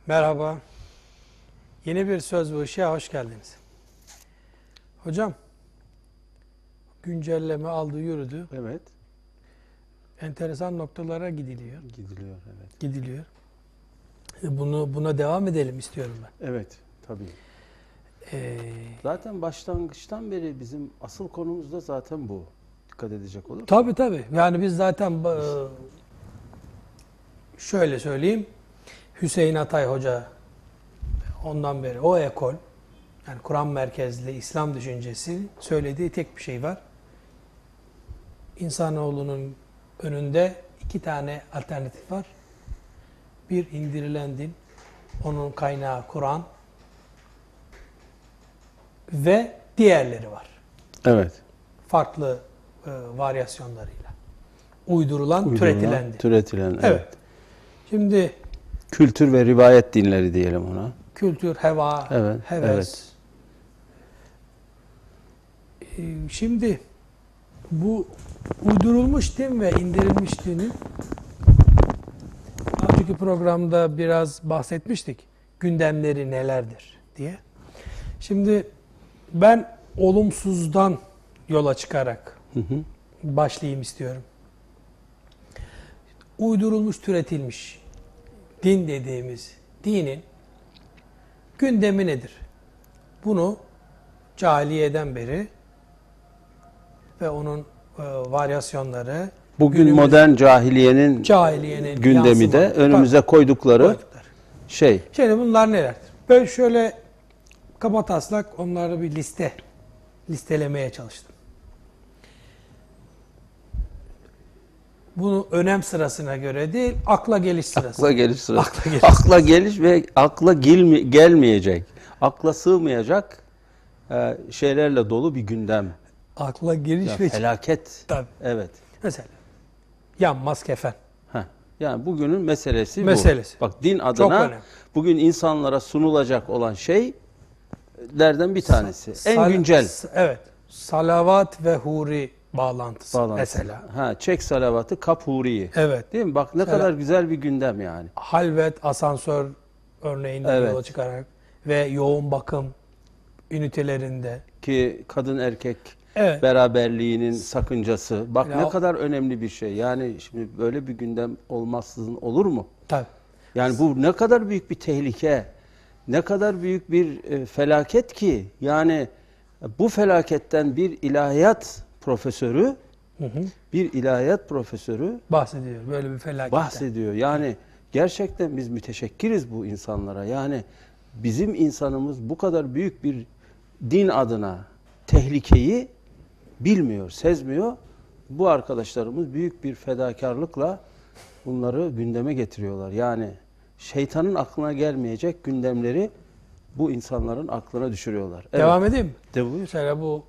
Merhaba. Yeni bir Söz bu Işık'a hoş geldiniz. Hocam, güncelleme aldı yürüdü. Evet. Enteresan noktalara gidiliyor. Gidiliyor, evet. Gidiliyor. Buna devam edelim istiyorum ben. Evet, tabii. Ee, Zaten başlangıçtan beri bizim asıl konumuz da zaten bu. Dikkat edecek olursak. tabii. Yani biz zaten şöyle söyleyeyim. Hüseyin Atay Hoca ondan beri o ekol, yani Kur'an merkezli İslam düşüncesi söylediği tek bir şey var. İnsanoğlunun önünde iki tane alternatif var. Bir, indirilen din, onun kaynağı Kur'an ve diğerleri var. Evet. Farklı varyasyonlarıyla. Uydurulan, türetilen din. Türetilen, Evet. Şimdi kültür ve rivayet dinleri diyelim ona. kültür, heva, Evet, heves. Şimdi bu uydurulmuş din ve indirilmiş dinin önceki programda biraz bahsetmiştik. Gündemleri nelerdir diye. Şimdi ben olumsuzdan yola çıkarak başlayayım istiyorum. Uydurulmuş, türetilmiş din dediğimiz dinin gündemi nedir? Bunu cahiliyeden beri ve onun varyasyonları, Bugün modern cahiliyenin gündemi de yansımaları, önümüze koydukları şey. Şimdi bunlar nelerdir? Ben şöyle kabataslak onları bir listelemeye çalıştım. Bunu önem sırasına göre değil, akla geliş sırasına. Akla geliş sırası. Akla geliş ve akla gelmeyecek, akla sığmayacak şeylerle dolu bir gündem. Akla geliş ve felaket. tabii. Evet. Mesela yanmaz kefen. Yani bugünün meselesi bu. Bak, din Çok adına önemli. bugün insanlara sunulacak olan şeylerden bir tanesi. En güncel. Evet. Salavat ve huri bağlantısı. Mesela. Çek salavatı, kap huriyi. Evet. Değil mi? Bak ne kadar güzel bir gündem yani. Halvet, asansör örneğinden yola çıkarak ve yoğun bakım ünitelerinde. Ki kadın erkek Evet. beraberliğinin sakıncası. Bak Ya, ne kadar önemli bir şey. Yani şimdi böyle bir gündem olmazsın olur mu? Tabii. Yani bu ne kadar büyük bir tehlike. Ne kadar büyük bir felaket ki. Yani bu felaketten bir ilahiyat profesörü bahsediyor böyle bir felaketten. bahsediyor. Yani gerçekten biz müteşekkiriz bu insanlara. Yani bizim insanımız bu kadar büyük bir din adına tehlikeyi bilmiyor, sezmiyor. Bu arkadaşlarımız büyük bir fedakarlıkla bunları gündeme getiriyorlar. Yani şeytanın aklına gelmeyecek gündemleri bu insanların aklına düşürüyorlar. Evet. Devam edeyim mi? De buyur. Mesela bu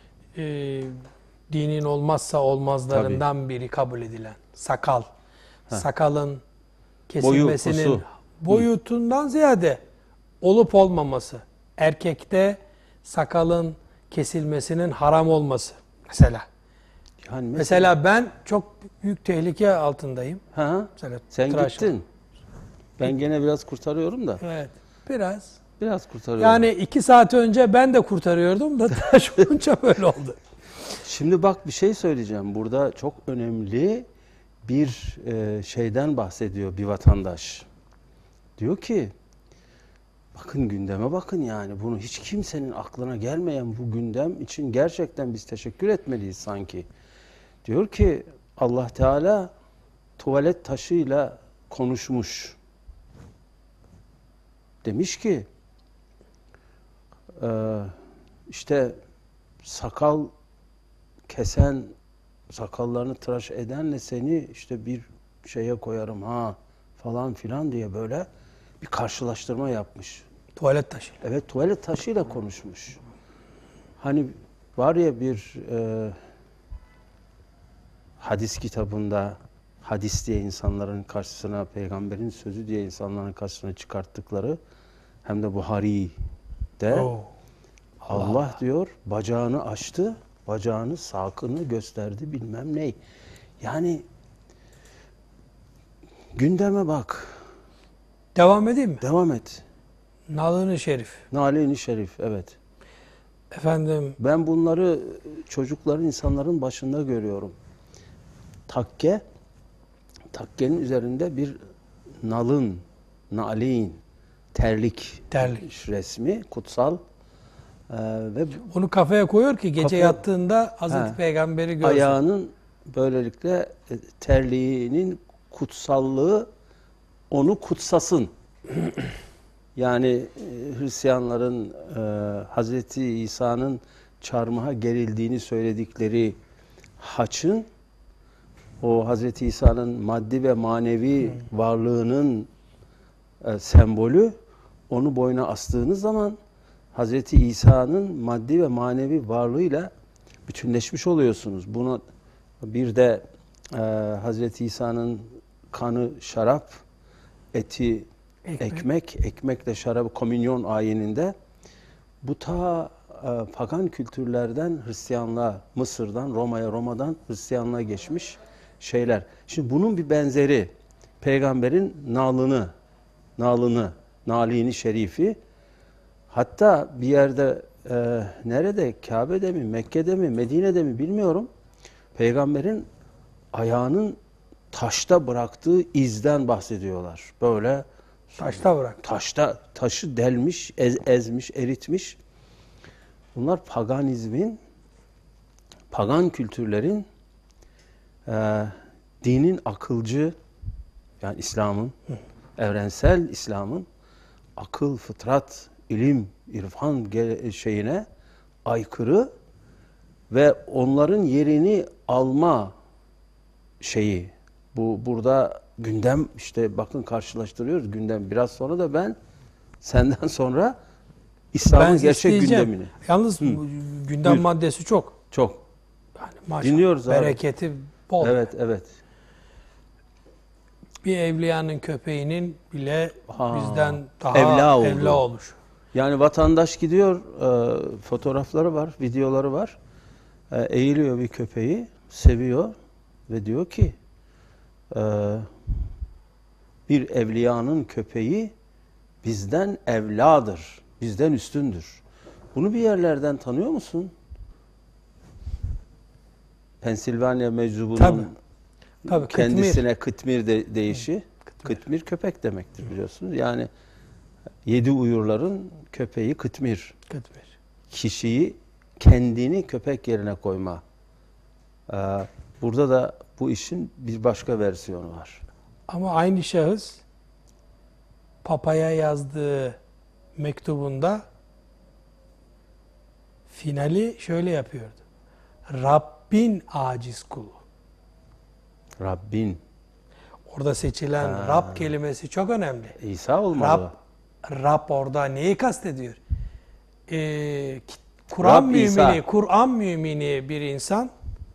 dinin olmazsa olmazlarından biri kabul edilen sakal. Sakalın kesilmesinin boyutundan ziyade olup olmaması. Erkekte sakalın kesilmesinin haram olması mesela. Yani mesela ben çok büyük tehlike altındayım. Mesela sen gittin. Ben gene biraz kurtarıyorum da. Evet. Biraz kurtarıyorum. Yani 2 saat önce ben de kurtarıyordum da tıraş olunca böyle oldu. Şimdi bak bir şey söyleyeceğim. Burada çok önemli bir şeyden bahsediyor bir vatandaş. Diyor ki bakın gündeme bakın yani. Bunu hiç kimsenin aklına gelmeyen bu gündem için gerçekten biz teşekkür etmeliyiz sanki. Diyor ki Allah Teala tuvalet taşıyla konuşmuş. Demiş ki işte sakal kesen, sakallarını tıraş edenle seni işte bir şeye koyarım falan filan diye böyle bir karşılaştırma yapmış. Tuvalet taşı. Evet, tuvalet taşıyla konuşmuş. Hani var ya bir hadis kitabında hadis diye insanların karşısına, peygamberin sözü diye insanların karşısına çıkarttıkları, hem de Buhari'de Allah diyor bacağını açtı, bacağını, sakını gösterdi bilmem ne. Yani gündeme bak. Devam edeyim mi? Devam et. Nalını Şerif. Nalini Şerif, evet. Efendim, Ben bunları çocukların, insanların başında görüyorum. Takke, takkenin üzerinde bir nalın, nalin, terlik, Terlik. resmi, kutsal ve onu kafaya koyuyor ki gece Kafaya- yattığında Hazreti He. Peygamber'i görsün. ayağının böylelikle terliğinin kutsallığı onu kutsasın. Yani Hristiyanların Hazreti İsa'nın çarmıha gerildiğini söyledikleri haçın o Hazreti İsa'nın maddi ve manevi varlığının sembolü, onu boyuna astığınız zaman Hazreti İsa'nın maddi ve manevi varlığıyla bütünleşmiş oluyorsunuz. Bunu bir de Hazreti İsa'nın kanı şarap, eti ekmek, ekmekle şarabı komünyon ayininde bu ta pagan kültürlerden Hristiyanlığa, Mısır'dan Roma'ya, Roma'dan Hristiyanlığa geçmiş şeyler. Şimdi bunun bir benzeri peygamberin nalini şerifi, hatta bir yerde nerede, Kabe'de mi, Mekke'de mi, Medine'de mi bilmiyorum, peygamberin ayağının taşta bıraktığı izden bahsediyorlar. Böyle Taşta bırak. taşı delmiş, ezmiş, eritmiş. Bunlar paganizmin, pagan kültürlerin, dinin akılcı, yani İslam'ın, evrensel İslam'ın akıl, fıtrat, ilim, irfan şeyine aykırı ve onların yerini alma şeyi. Burada gündem, işte bakın karşılaştırıyoruz gündem. Biraz sonra da ben senden sonra İslam'ın gerçek isteyeceğim. gündemini. Yalnız bu gündem Buyur. maddesi çok. Çok. Yani maşallah. Dinliyoruz abi. Bereketi bol. Evet, evet. Bir evliyanın köpeğinin bile Ha, bizden daha evla oldu. evla olur. Yani vatandaş gidiyor, fotoğrafları var, videoları var. Eğiliyor bir köpeği, seviyor ve diyor ki bir evliyanın köpeği bizden evladır, bizden üstündür. Bunu bir yerlerden tanıyor musun? Pensilvanya meczubunun Tabii, kendisine Kıtmir deyişi. Kıtmir köpek demektir, biliyorsunuz. Yani 7 uyurların köpeği Kıtmir. Kıtmir. Kişiyi, kendini köpek yerine koyma. Burada da bu işin bir başka versiyonu var. Ama aynı şahıs Papa'ya yazdığı mektubunda finali şöyle yapıyordu. Rabbin aciz kulu. Rabbin. Orada seçilen Rab kelimesi çok önemli. İsa olmalı. Rab orada neyi kastediyor? Kur'an mümini, Kur'an mümini bir insan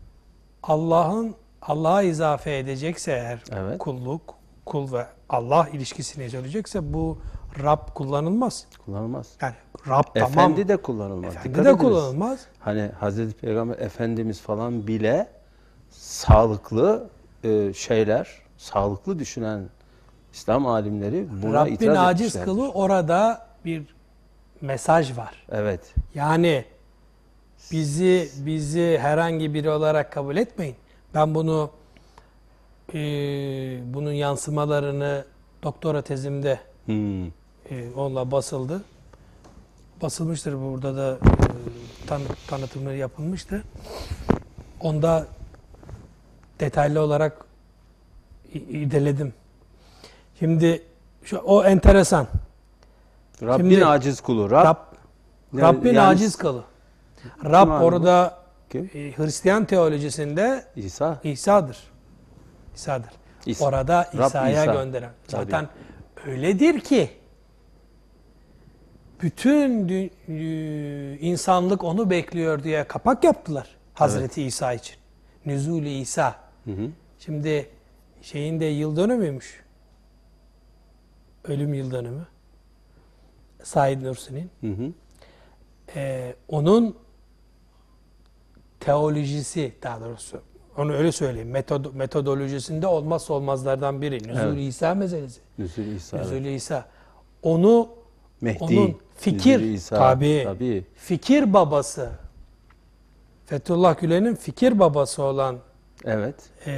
Allah'a izafe edecekse eğer, Evet. kul ve Allah ilişkisini söyleyecekse bu Rab kullanılmaz. Kullanılmaz. Yani Rab Efendi tamam. de kullanılmaz. Efendi Dikkat de ediniz. kullanılmaz. Hani Hazreti Peygamber Efendimiz falan bile sağlıklı şeyler, sağlıklı düşünen İslam alimleri buna Rabbin itiraz aciz etmişlerdir. kılı, orada bir mesaj var. Evet. Yani bizi herhangi biri olarak kabul etmeyin. Ben bunun yansımalarını doktora tezimde onunla basıldı. Basılmıştır, burada da tanıtımları yapılmıştı. Onda detaylı olarak irdeledim. Şimdi o enteresan. Rabbin Şimdi, aciz kulu. Rabbin yani- aciz kılı. Rab abi bu? orada Kim? Hristiyan teolojisinde İsa. İsa'dır. İsa'dır. İsa. Orada Rab İsa'ya İsa. gönderen. Tabii. Zaten öyledir ki bütün insanlık onu bekliyor diye kapak yaptılar Hazreti İsa için. Nüzul-i İsa. Şimdi şeyin de yıl dönümüymüş. Ölüm yıl dönümü. Said Nursi'nin. Onun teolojisi, daha doğrusu Onu öyle söyleyeyim. Metodolojisinde olmazsa olmazlardan biri. Nüzul-i İsa meselesi. Nüzul-i İsa. Nüzul-i İsa. Onu Mehdi, onun fikir Nüzul-i İsa, tabii. Fikir babası. Fethullah Gülen'in fikir babası olan Evet.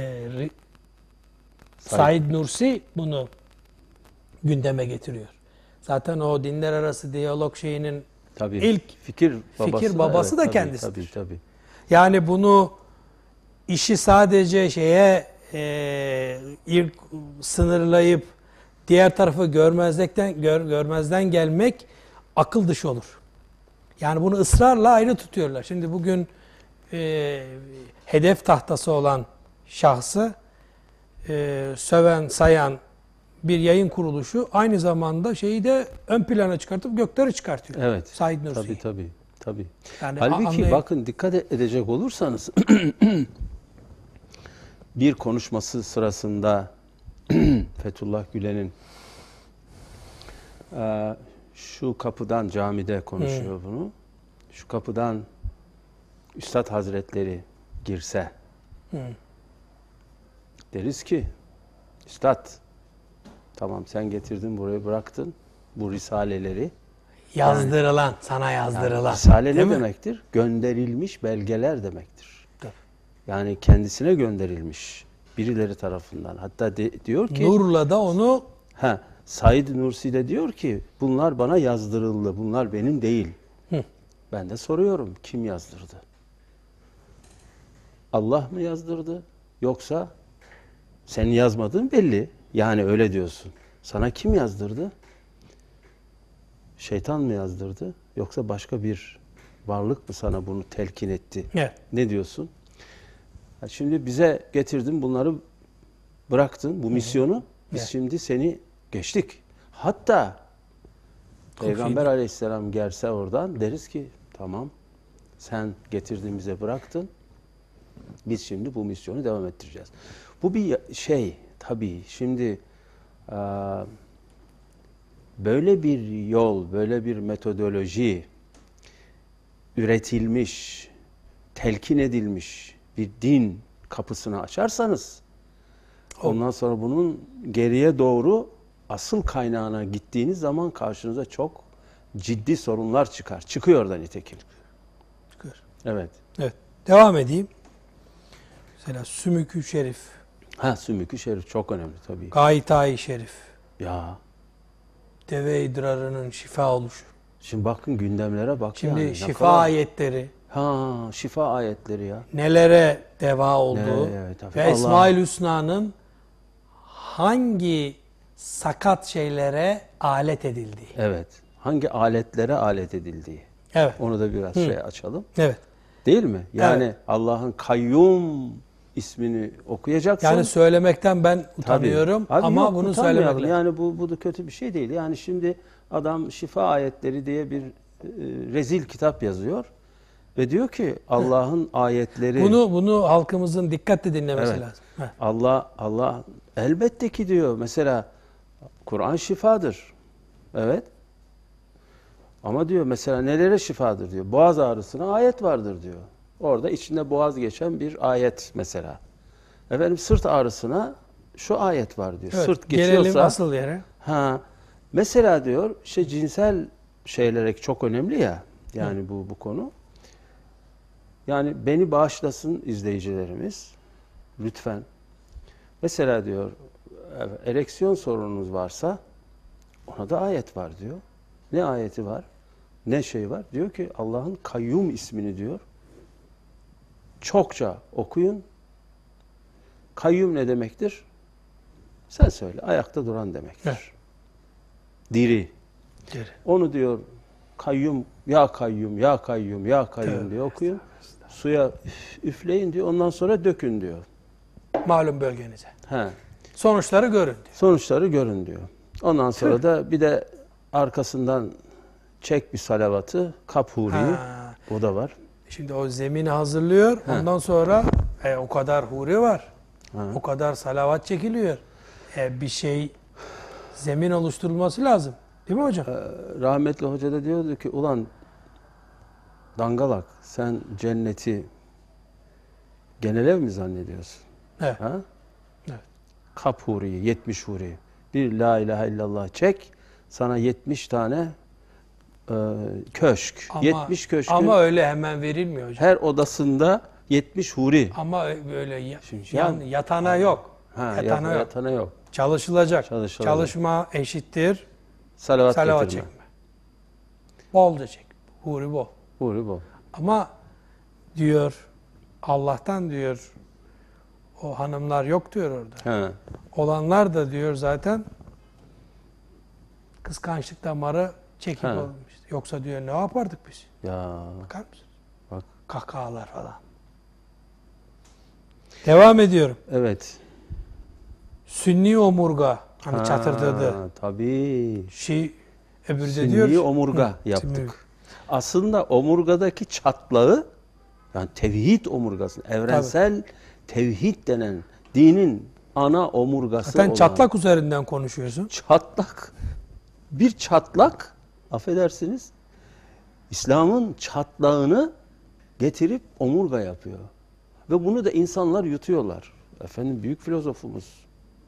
Said Nursi bunu gündeme getiriyor. Zaten o dinler arası diyalog şeyinin Tabii. ilk fikir babası da tabii, kendisidir. Tabii. Yani bunu işi sadece ilk sınırlayıp diğer tarafı görmezden gelmek akıl dışı olur. Yani bunu ısrarla ayrı tutuyorlar. Şimdi bugün hedef tahtası olan şahsı söven, sayan bir yayın kuruluşu aynı zamanda şeyi de ön plana çıkartıp gökleri çıkartıyor. Evet. Said Nursi'yi. Tabii. Yani Halbuki bakın dikkat edecek olursanız bir konuşması sırasında Fethullah Gülen'in şu kapıdan camide konuşuyor bunu. Şu kapıdan Üstad Hazretleri girse deriz ki Üstad tamam sen getirdin buraya bıraktın bu risaleleri. Yazdırılan, sana yazdırılan. Yani risale Değil ne mi? demektir? Gönderilmiş belgeler demektir. Tabii. Yani kendisine gönderilmiş birileri tarafından. Hatta diyor ki Nur'la da onu Said Nursi de diyor ki bunlar bana yazdırıldı. Bunlar benim değil. Ben de soruyorum kim yazdırdı? Allah mı yazdırdı? Yoksa senin yazmadığın belli. Yani öyle diyorsun. Sana kim yazdırdı? Şeytan mı yazdırdı? Yoksa başka bir varlık mı sana bunu telkin etti? evet. Ne diyorsun? Şimdi bize getirdin bunları bıraktın bu misyonu. Biz Evet. şimdi seni geçtik. Hatta Peygamber Aleyhisselam gelse oradan deriz ki tamam sen getirdin bize bıraktın. Biz şimdi bu misyonu devam ettireceğiz. Bu bir şey tabii şimdi böyle bir yol, böyle bir metodoloji üretilmiş, telkin edilmiş bir din kapısını açarsanız ondan sonra bunun geriye doğru asıl kaynağına gittiğiniz zaman karşınıza çok ciddi sorunlar çıkar. Çıkıyor da nitekim. Çıkıyor. Evet. Evet. Devam edeyim. Mesela Sümük-ü Şerif, Sümük-ü Şerif çok önemli tabii. Gayet-i Şerif, Ya. deve idrarının şifa oluşu. Şimdi bakın gündemlere bak. Şimdi yani. şifa ayetleri, Şifa ayetleri ya. nelere deva olduğu Evet, ve Esma-ül Hüsna'nın hangi sakat şeylere alet edildiği. Evet. Hangi aletlere alet edildiği. Evet. Onu da biraz açalım. Evet. Değil mi? Yani Evet. Allah'ın Kayyum ismini okuyacaksın. Yani söylemekten ben utanıyorum Tabii. ama Yok, bunu söylemek lazım. Yani bu da kötü bir şey değil. Yani şimdi adam şifa ayetleri diye bir rezil kitap yazıyor ve diyor ki Allah'ın ayetleri Bunu halkımızın dikkatle dinlemesi Evet. lazım. Heh. Allah elbette ki diyor. Mesela Kur'an şifadır. Evet. Ama diyor mesela nelere şifadır diyor. Boğaz ağrısına ayet vardır diyor. Orada içinde boğaz geçen bir ayet mesela. Efendim sırt ağrısına şu ayet var diyor. Evet, Sırt gelelim geçiyorsa asıl yere. Mesela diyor cinsel şeyler çok önemli ya. Yani bu konu. Yani beni bağışlasın izleyicilerimiz. Lütfen. Mesela diyor ereksiyon sorununuz varsa ona da ayet var diyor. Ne ayeti var? Ne şey var? Diyor ki Allah'ın Kayyum ismini diyor. Çokça okuyun. Kayyum ne demektir? Sen söyle. Ayakta duran demektir. Evet. Diri. Diri. Onu diyor kayyum, ya kayyum, ya kayyum, ya kayyum diye okuyun. Suya üfleyin diyor. Ondan sonra dökün diyor. Malum bölgenize. He. Sonuçları görün diyor. Sonuçları görün diyor. Ondan sonra da bir de arkasından çek bir salavatı, kap huriyi. O da var. Şimdi o zemini hazırlıyor. Ondan sonra o kadar huri var. O kadar salavat çekiliyor. Bir şey zemin oluşturulması lazım. Değil mi hocam? Rahmetli hoca da diyordu ki ulan dangalak sen cenneti Genel ev mi zannediyorsun? Evet. Ha? Evet. Kap huriyi, 70 huri. Bir la ilahe illallah çek, sana 70 tane köşk. Ama, 70 köşkün ama öyle hemen verilmiyor hocam. her odasında 70 huri. Ama böyle Şimdi yatana yok. Yatana yok. Yatana yok. Çalışılacak. Çalışılacak. Çalışma eşittir Salavat salavat getirme. çekme. Bolca çek. Huri bol. Huri bol. Ama diyor Allah'tan diyor o hanımlar yok diyor orada. He. Olanlar da diyor zaten kıskançlık damarı çekik He. olmuş. Yoksa diyor ne yapardık biz? Ya Bakar mısın? bak. Kahkahalar falan. Devam ediyorum. Evet. Sünni omurga hani çatırdadı. Tabii. Öbürü de Sünni diyor. omurga Hı, yaptık. sünni. Aslında omurgadaki çatlağı, yani tevhid omurgası, evrensel tevhid denen dinin ana omurgası Zaten olan çatlak üzerinden konuşuyorsun. çatlak, bir çatlak, affedersiniz, İslam'ın çatlağını getirip omurga yapıyor. Ve bunu da insanlar yutuyorlar. Efendim, büyük filozofumuz.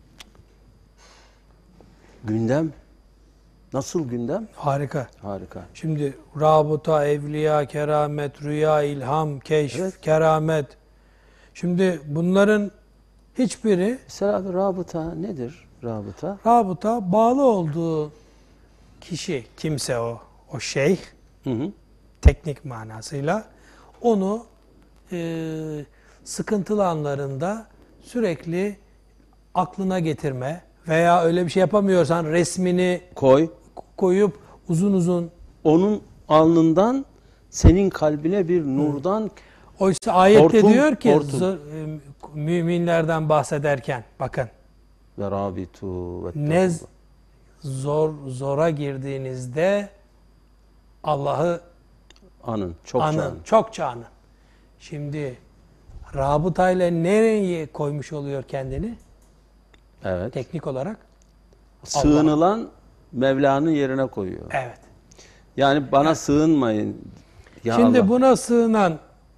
Gündem. Nasıl gündem? Harika. Harika. Şimdi rabıta, evliya, keramet, rüya, ilham, keşf, Evet. keramet. Şimdi bunların hiçbiri Mesela rabıta nedir? Rabıta. rabıta bağlı olduğu kişi, kimse o şeyh, Hı hı. teknik manasıyla onu sıkıntılı anlarında sürekli aklına getirme veya öyle bir şey yapamıyorsan resmini Koy. koyup uzun uzun. Onun alnından senin kalbine bir nurdan Oysa ayette Hortum, diyor ki hortum. müminlerden bahsederken bakın ve rabitu ve ne zora girdiğinizde Allah'ı anın. Çok anın, çokça anın. Şimdi rabıtayla nereye koymuş oluyor kendini Evet. teknik olarak? Sığınılan Mevla'nın yerine koyuyor. Evet. Yani bana sığınmayın. Ya Şimdi Allah. buna sığınan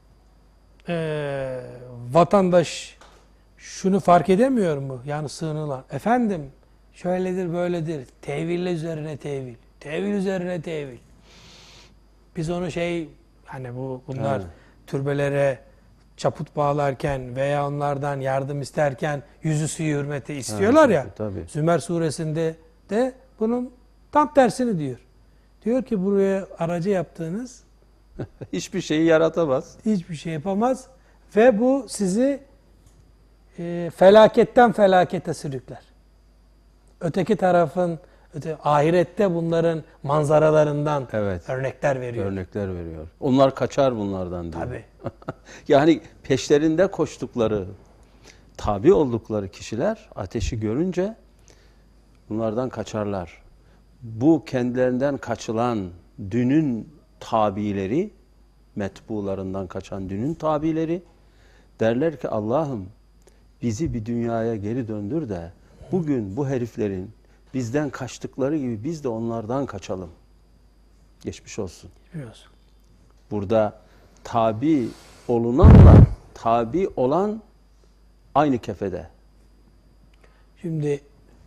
vatandaş şunu fark edemiyor mu? Yani sığınılan. Efendim şöyledir böyledir. Teville üzerine tevil. Tevil üzerine tevil. Biz onu hani bunlar Evet. türbelere çaput bağlarken veya onlardan yardım isterken yüzü suyu hürmeti istiyorlar ya. Tabii. Zümer suresinde de bunun tam tersini diyor. Diyor ki buraya aracı yaptığınız Hiçbir şeyi yaratamaz. hiçbir şey yapamaz ve bu sizi felaketten felakete sürükler. Öteki tarafın ahirette bunların manzaralarından Evet. örnekler veriyor. Örnekler veriyor. Onlar kaçar bunlardan diyor. Tabii. Yani peşlerinde koştukları, tabi oldukları kişiler ateşi görünce bunlardan kaçarlar. Bu kendilerinden kaçılan dünün tabileri, metbularından kaçan dünün tabileri derler ki Allah'ım bizi bir dünyaya geri döndür de bugün bu heriflerin bizden kaçtıkları gibi biz de onlardan kaçalım. Geçmiş olsun. Biliyorsun. Burada tabi olunanla tabi olan aynı kefede. Şimdi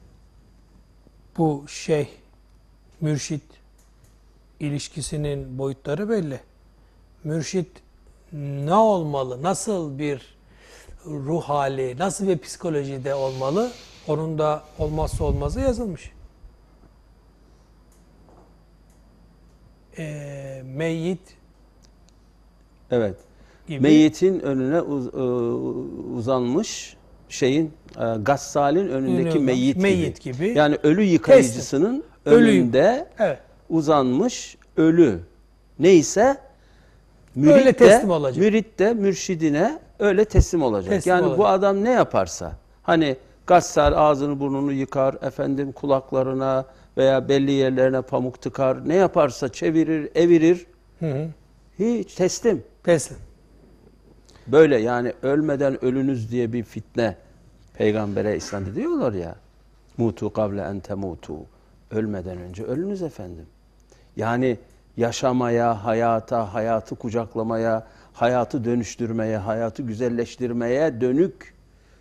bu mürşit ilişkisinin boyutları belli. Mürşit ne olmalı? Nasıl bir ruh hali, nasıl bir psikolojide olmalı? Onun da olmazsa olmazı yazılmış. Meyyit Evet. gibi. Meyyitin önüne uzanmış gassalin önündeki meyyit gibi. Yani ölü yıkayıcısının önünde Evet. uzanmış ölü. Neyse Öyle teslim olacak. mürit de mürşidine öyle teslim olacak. Teslim yani olacak. bu adam ne yaparsa, hani gassal ağzını burnunu yıkar, efendim kulaklarına veya belli yerlerine pamuk tıkar, ne yaparsa çevirir, evirir. Hiç teslim. Teslim. Böyle yani ölmeden ölünüz diye bir fitne peygambere isnat ediyorlar ya. Mutu kavle en temutu. Ölmeden önce ölünüz efendim. Yani yaşamaya, hayatı kucaklamaya, hayatı dönüştürmeye, hayatı güzelleştirmeye dönük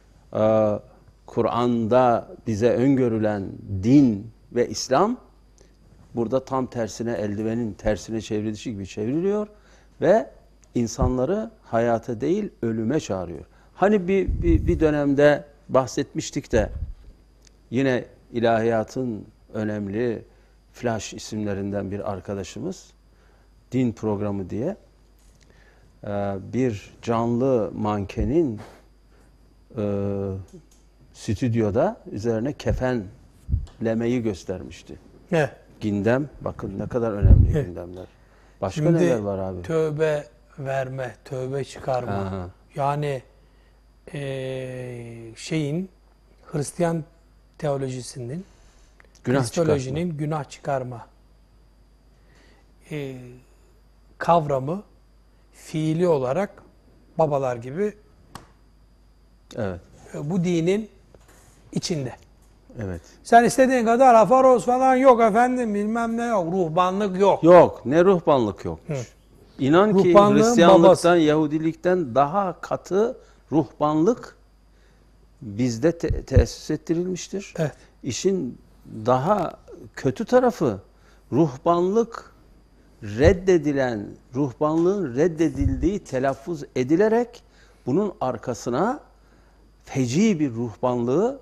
Kur'an'da bize öngörülen din ve İslam burada tam tersine, eldivenin tersine çevrilişi gibi çevriliyor ve insanları hayata değil ölüme çağırıyor. Hani bir dönemde bahsetmiştik de yine ilahiyatın önemli flash isimlerinden bir arkadaşımız din programı diye bir canlı mankenin stüdyoda üzerine kefenlemeyi göstermişti. Ne? Gündem, bakın ne kadar önemli gündemler. Başka Şimdi neler var abi? tövbe verme, tövbe çıkarma. Aha. Yani Hristiyan teolojisinin, Günah Kristolojinin günah çıkarma kavramı fiili olarak babalar gibi Evet. bu dinin içinde. Evet. Sen istediğin kadar afaroz falan yok efendim, bilmem ne yok, ruhbanlık yok. Yok, ne ruhbanlık yokmuş. İnan ki Ruhbanlığın Hristiyanlıktan, babası. Yahudilikten daha katı ruhbanlık bizde tesis ettirilmiştir. Evet. İşin daha kötü tarafı ruhbanlık ruhbanlığın reddedildiği telaffuz edilerek bunun arkasına feci bir ruhbanlığı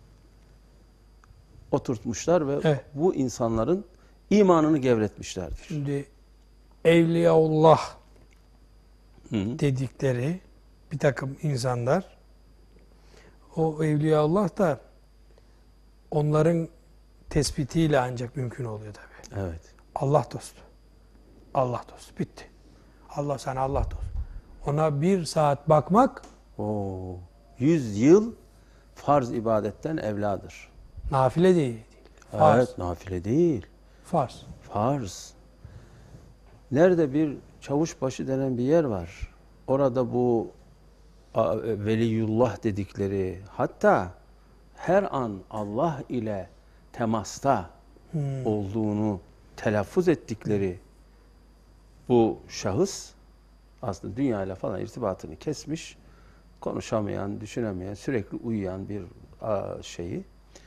oturtmuşlar ve Evet. bu insanların imanını gevretmişlerdir. Şimdi Evliyaullah Hı hı. dedikleri bir takım insanlar, o Evliyaullah da onların tespitiyle ancak mümkün oluyor tabii. Evet. Allah dostu. Allah dostu. Bitti. Allah sana Allah dostu. Ona bir saat bakmak Oo, 100 yıl farz ibadetten evladır. nafile değil. Farz. Evet, nafile değil. Farz. Farz. Nerede bir Çavuşbaşı denen bir yer var. Orada bu veliyullah dedikleri, hatta her an Allah ile temasta olduğunu telaffuz ettikleri bu şahıs aslında dünya ile falan irtibatını kesmiş, konuşamayan, düşünemeyen, sürekli uyuyan bir şeyi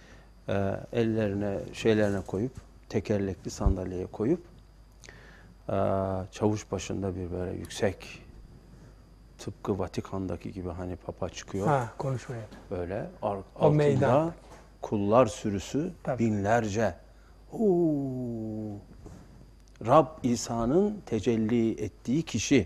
ellerine koyup, tekerlekli sandalyeye koyup çavuş başında bir böyle yüksek, tıpkı Vatikan'daki gibi hani papa çıkıyor. Ha, konuşmaya. Böyle O meydan. altında kullar sürüsü Tabii. binlerce. Rab İsa'nın tecelli ettiği kişi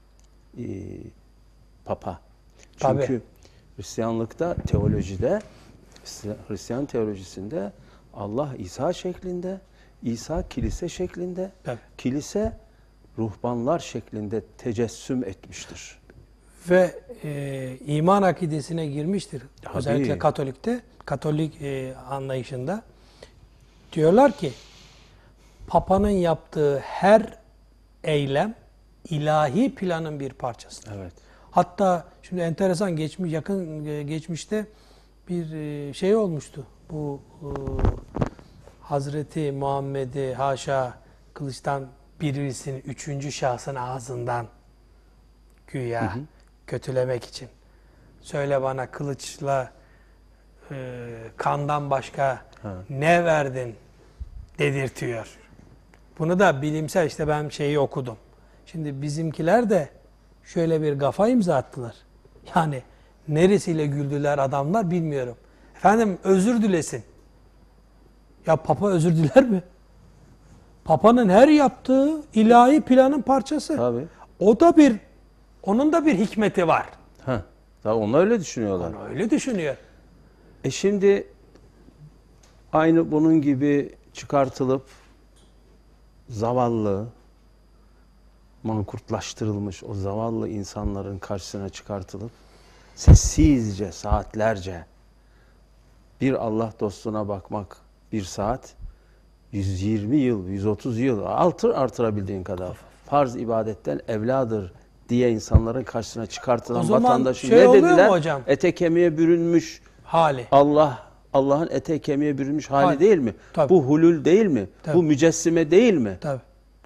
papa. Çünkü Tabii. Hristiyanlıkta, teolojide, Hristiyan teolojisinde Allah İsa şeklinde, İsa kilise şeklinde, Tabii. kilise ruhbanlar şeklinde tecessüm etmiştir. Ve iman akidesine girmiştir. Tabii. Özellikle Katolik anlayışında. Diyorlar ki Papa'nın yaptığı her eylem ilahi planın bir parçasıdır. Evet. Hatta şimdi enteresan yakın geçmişte bir şey olmuştu. Bu Hazreti Muhammed'i haşa kılıçtan birisinin üçüncü şahsın ağzından güya kötülemek için. Söyle bana kılıçla kandan başka ne verdin dedirtiyor. Bunu da bilimsel, işte ben şeyi okudum. Şimdi bizimkiler de şöyle bir gafa imza attılar. Yani neresiyle güldüler adamlar bilmiyorum. Efendim özür dilesin. Ya Papa özür diler mi? Papa'nın her yaptığı ilahi planın parçası. Tabii. Onun da bir hikmeti var. Tabii onlar öyle düşünüyorlar. Onu öyle düşünüyor. Şimdi aynı bunun gibi çıkartılıp zavallı, mankurtlaştırılmış o zavallı insanların karşısına çıkartılıp sessizce, saatlerce bir Allah dostuna bakmak bir saat, 120 yıl, 130 yıl artırabildiğin kadar farz ibadetten evladır diye insanların karşısına çıkartılan O zaman vatandaşı şey ne oluyor mu dediler? hocam? Ete kemiğe bürünmüş Hali. Allah'ın ete kemiğe bürünmüş hali Hali. değil mi? Tabii. Bu hulul değil mi? Tabii. Bu mücessime değil mi? Tabii.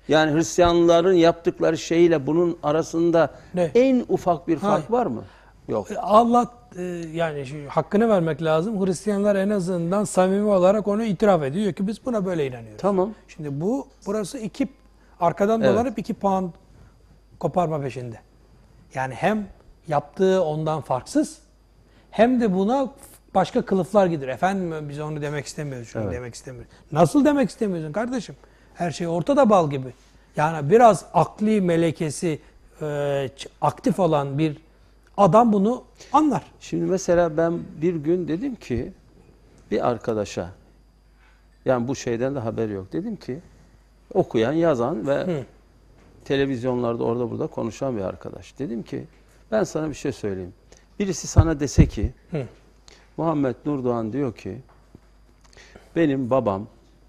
Yani Hristiyanların yaptıkları şeyle bunun arasında Ne? en ufak bir fark Hayır. var mı? Yok. Allah yani hakkını vermek lazım. Hristiyanlar en azından samimi olarak onu itiraf ediyor. Diyor ki biz buna böyle inanıyoruz. Tamam. Şimdi burası arkadan Evet. dolanıp 2 puan koparma peşinde. Yani hem yaptığı ondan farksız hem de buna başka kılıflar gidiyor. Efendim biz onu demek istemiyoruz. Şunu Evet. demek istemiyoruz. Nasıl demek istemiyorsun kardeşim? Her şey ortada bal gibi. Yani biraz akli melekesi aktif olan bir adam bunu anlar. Şimdi mesela ben bir gün dedim ki bir arkadaşa, yani bu şeyden de haber yok, dedim ki okuyan, yazan ve televizyonlarda orada burada konuşan bir arkadaş. Dedim ki ben sana bir şey söyleyeyim. Birisi sana dese ki Muhammed Nurdoğan diyor ki benim babam,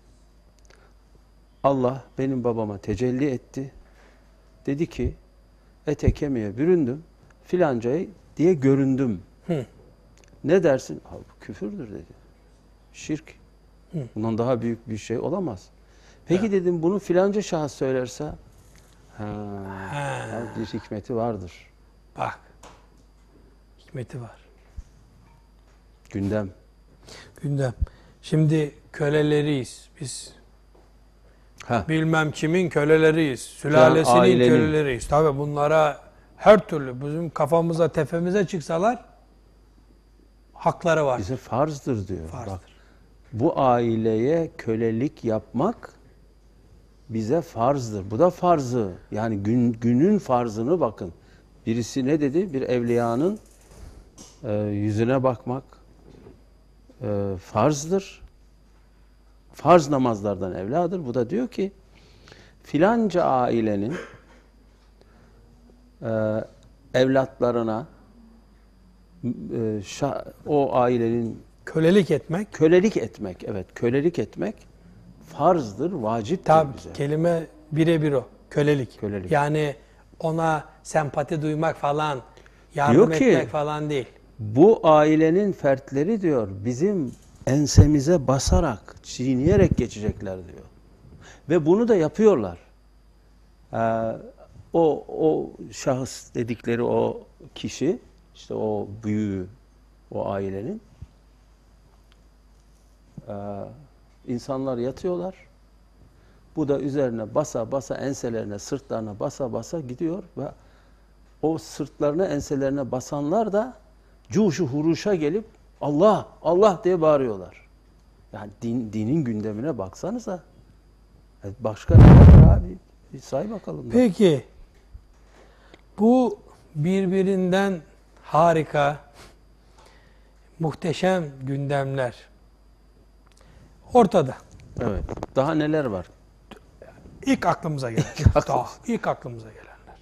Allah benim babama tecelli etti. Dedi ki ete kemiğe büründüm filancayı diye göründüm. Ne dersin? Abi, bu küfürdür dedi. Şirk. Bundan daha büyük bir şey olamaz. Peki dedim bunu filanca şahıs söylerse bir hikmeti vardır. Bak. Hikmeti var. Gündem. Gündem. Şimdi köleleriyiz biz. Bilmem kimin köleleriyiz. Sülalesinin ailenin. köleleriyiz. Tabii bunlara her türlü bizim kafamıza tepemize çıksalar hakları var. Bize farzdır diyor. Farzdır. Bak, bu aileye kölelik yapmak bize farzdır. Bu da farzı. Yani günün farzını bakın. Birisi ne dedi? Bir evliyanın yüzüne bakmak farzdır. Farz namazlardan evladır. Bu da diyor ki filanca ailenin evlatlarına o ailenin Kölelik etmek. kölelik etmek, evet, kölelik etmek farzdır, vaciptir Tabii bize. kelime birebir o. Kölelik. Kölelik. Yani ona sempati duymak falan, yardım Diyor ki, etmek falan değil. Bu ailenin fertleri diyor bizim ensemize basarak, çiğneyerek geçecekler diyor. Ve bunu da yapıyorlar. O şahıs dedikleri o kişi, işte o büyüğü, o ailenin insanlar yatıyorlar. Bu da üzerine basa basa, enselerine, sırtlarına basa basa gidiyor ve o sırtlarına, enselerine basanlar da cuşu huruşa gelip Allah, Allah diye bağırıyorlar. Yani dinin gündemine baksanıza. Başka ne var abi? Bir say bakalım. Peki bu birbirinden harika, muhteşem gündemler ortada. Evet. Daha neler var? İlk aklımıza gelen. İlk aklımıza gelenler.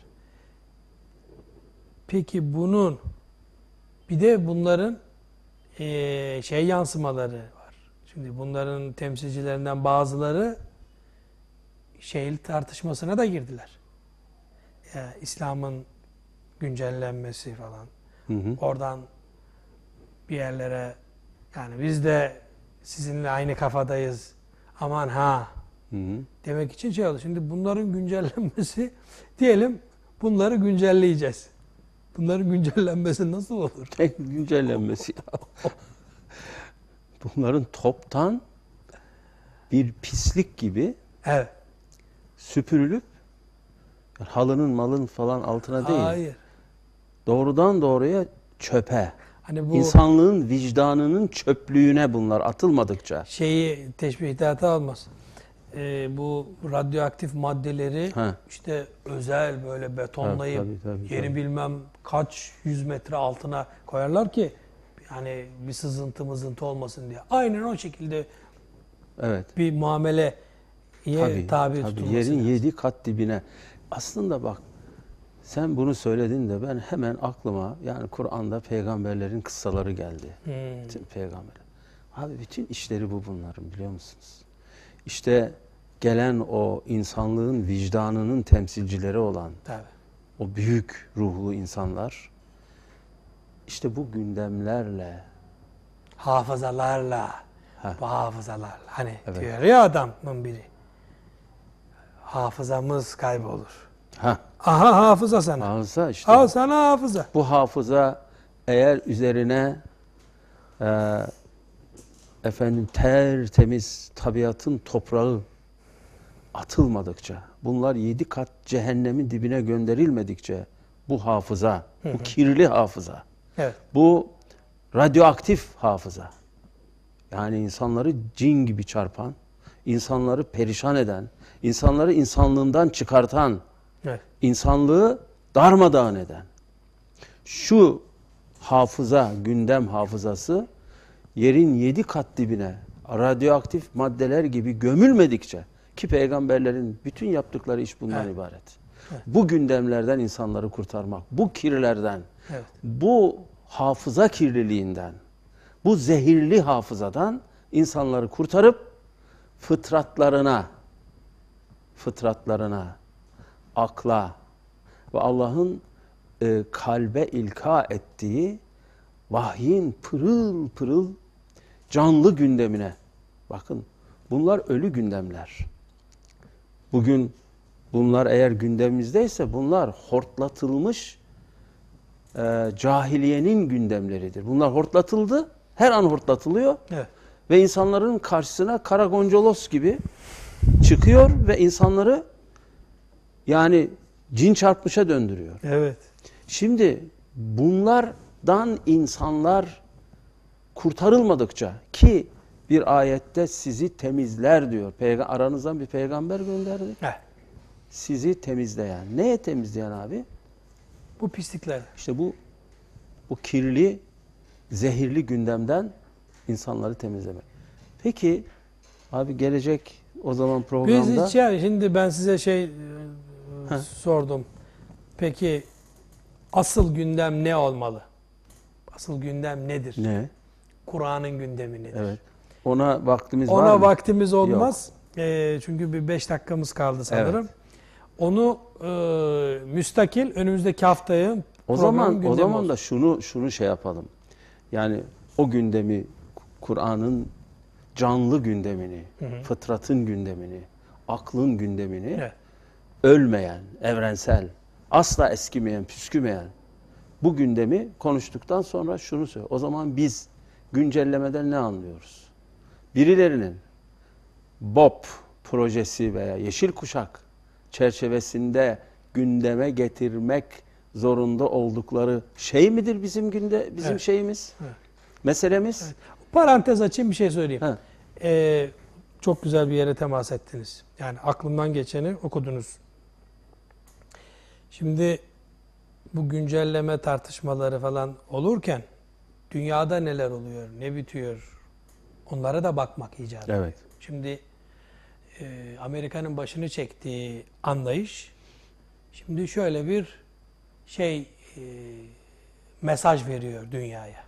Peki bunun bir de bunların yansımaları var. Şimdi bunların temsilcilerinden bazıları tartışmasına da girdiler. İslam'ın güncellenmesi falan. Oradan bir yerlere yani biz de sizinle aynı kafadayız. Aman ha. Demek için oldu. Şimdi bunların güncellenmesi diyelim bunları güncelleyeceğiz. Bunların güncellenmesi nasıl olur? Güncellenmesi ya. Bunların toptan bir pislik gibi süpürülüp halının malın falan altına değil. Hayır. Doğrudan doğruya çöpe. Hani bu İnsanlığın vicdanının çöplüğüne bunlar atılmadıkça. teşbihte hata olmaz. Bu radyoaktif maddeleri işte özel böyle betonlayıp yeni bilmem kaç 100 metre altına koyarlar ki yani bir sızıntı mızıntı olmasın diye. Aynen o şekilde bir muameleye tabi tutulması yerin lazım. 7 kat dibine. Aslında bak sen bunu söyledin de ben hemen aklıma yani Kur'an'da peygamberlerin kıssaları geldi. Bütün peygamberler. Abi bütün işleri bunların biliyor musunuz? İşte gelen o insanlığın vicdanının temsilcileri olan o büyük ruhlu insanlar işte bu gündemlerle hafızalarla bu hafızalarla hani diyor ya adamın biri hafızamız kaybolur. Ha, Aha hafıza sana. hafıza işte. Al sana hafıza. Bu hafıza eğer üzerine efendim tertemiz tabiatın toprağı atılmadıkça, bunlar 7 kat cehennemin dibine gönderilmedikçe bu hafıza, bu kirli hafıza, Evet. bu radyoaktif hafıza, yani insanları cin gibi çarpan, insanları perişan eden, insanları insanlığından çıkartan, Evet. insanlığı darmadağın eden şu hafıza, gündem hafızası yerin 7 kat dibine radyoaktif maddeler gibi gömülmedikçe, ki peygamberlerin bütün yaptıkları iş bundan Evet. ibaret. Evet. Bu gündemlerden insanları kurtarmak, bu kirlerden, Evet. bu hafıza kirliliğinden, bu zehirli hafızadan insanları kurtarıp fıtratlarına, akla ve Allah'ın kalbe ilka ettiği vahyin pırıl pırıl canlı gündemine. Bakın bunlar ölü gündemler. Bugün bunlar eğer gündemimizdeyse bunlar hortlatılmış cahiliyenin gündemleridir. Bunlar hortlatıldı, her an hortlatılıyor. Evet. Ve insanların karşısına karagoncolos gibi çıkıyor ve insanları yani cin çarpmışa döndürüyor. Evet. Şimdi bunlardan insanlar kurtarılmadıkça, ki bir ayette sizi temizler diyor. Aranızdan bir peygamber gönderdik. Heh. Sizi temizleyen. Neye temizleyen abi? Bu pislikler. İşte bu kirli, zehirli gündemden insanları temizlemek. Peki abi gelecek o zaman Biz programda hiç yani şimdi ben size sordum. Peki asıl gündem ne olmalı? Asıl gündem nedir? ne? Kur'an'ın gündemi nedir? Evet. Ona vaktimiz var Ona mı? vaktimiz olmaz. Çünkü bir 5 dakikamız kaldı sanırım. Evet. Onu müstakil önümüzdeki haftaya O zaman da şunu şey yapalım. Yani o gündemi, Kur'an'ın canlı gündemini, fıtratın gündemini, aklın gündemini, Evet. ölmeyen, evrensel, asla eskimeyen, püskümeyen bu gündemi konuştuktan sonra şunu söyle. O zaman biz güncellemeden ne anlıyoruz? Birilerinin BOP projesi veya Yeşil Kuşak çerçevesinde gündeme getirmek zorunda oldukları şey midir bizim Evet. şeyimiz? Evet. Meselemiz? Evet. Parantez açayım, bir şey söyleyeyim. Ha. Çok güzel bir yere temas ettiniz. Yani aklımdan geçeni okudunuz. Şimdi bu güncelleme tartışmaları falan olurken dünyada neler oluyor, ne bitiyor, onlara da bakmak icap ediyor. Evet. Şimdi Amerika'nın başını çektiği anlayış, şimdi şöyle bir mesaj veriyor dünyaya.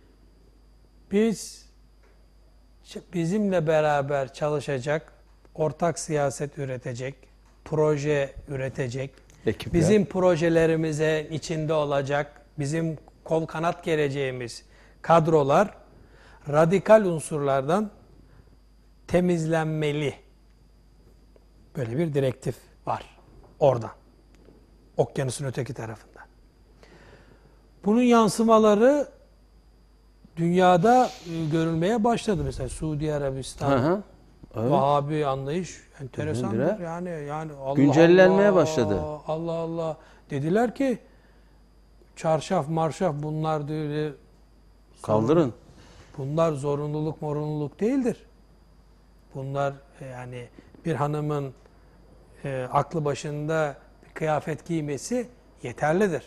Bizimle beraber çalışacak, ortak siyaset üretecek, proje üretecek, Ekipler. bizim projelerimize içinde olacak, bizim kol kanat gereceğimiz kadrolar radikal unsurlardan temizlenmeli. Böyle bir direktif var oradan. Okyanusun öteki tarafında. Bunun yansımaları dünyada görülmeye başladı. Mesela Suudi Arabistan, Evet. Vahabi anlayış enteresandır. Birdenbire Yani Allah güncellenmeye Allah, başladı. Allah Allah. Dediler ki çarşaf marşaf bunlar diyor. Kaldırın. Bunlar zorunluluk değildir. Bunlar yani bir hanımın aklı başında bir kıyafet giymesi yeterlidir.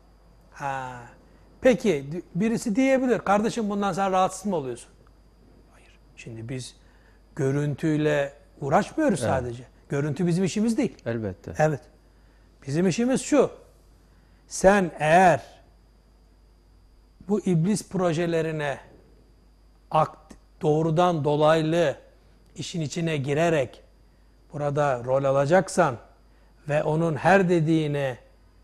Peki birisi diyebilir, kardeşim bundan sen rahatsız mı oluyorsun? Hayır. Şimdi biz görüntüyle uğraşmıyoruz sadece. Görüntü bizim işimiz değil. Elbette. Evet. Bizim işimiz şu. Sen eğer bu iblis projelerine doğrudan dolaylı işin içine girerek burada rol alacaksan ve onun her dediğine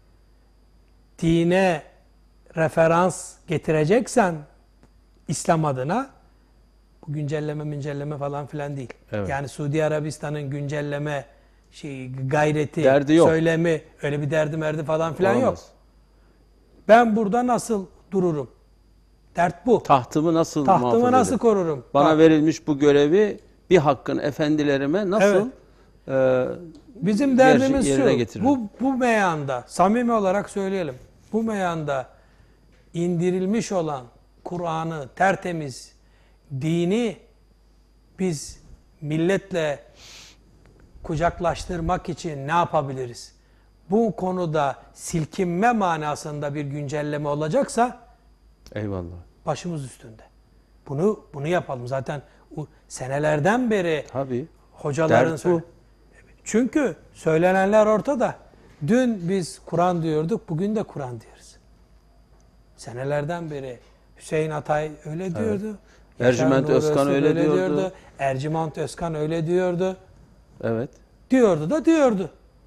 dine referans getireceksen İslam adına, bu güncelleme falan filan değil. Evet. Yani Suudi Arabistan'ın güncelleme gayreti, Derdi yok. söylemi, öyle bir derdi merdi falan filan yok. Olamaz. Ben burada nasıl dururum? Dert bu. Tahtımı nasıl Tahtımı muhafaza nasıl ederim? korurum? Bana Bak, verilmiş bu görevi bir hakkın efendilerime nasıl bizim derdimiz yerine şu. getiririm? Bu meyanda, samimi olarak söyleyelim. Bu meyanda indirilmiş olan Kur'an'ı, tertemiz dini biz milletle kucaklaştırmak için ne yapabiliriz? Bu konuda silkinme manasında bir güncelleme olacaksa Eyvallah. başımız üstünde. Bunu yapalım. Zaten senelerden beri Tabii. hocaların Dert bu. Çünkü söylenenler ortada. Dün biz Kur'an diyorduk, bugün de Kur'an diyoruz. Senelerden beri Hüseyin Atay öyle diyordu. Ercüment Yaşar Nur Özkan Öztürk öyle diyordu. Ercüment Özkan öyle diyordu. Evet. Diyordu da diyordu.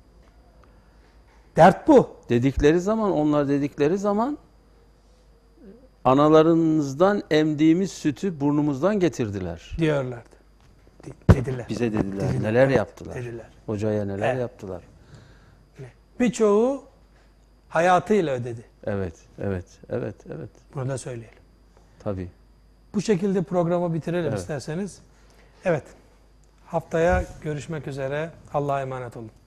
Dert bu. Onlar dedikleri zaman analarınızdan emdiğimiz sütü burnumuzdan getirdiler. Diyorlardı. Dediler. Bize dediler. Dediler. Neler Evet, yaptılar? dediler. Hocaya neler Evet. yaptılar? Birçoğu hayatıyla ödedi. Evet. Bunu da söyleyelim. Tabii. Bu şekilde programı bitirelim Evet. isterseniz. Evet. Haftaya görüşmek üzere. Allah'a emanet olun.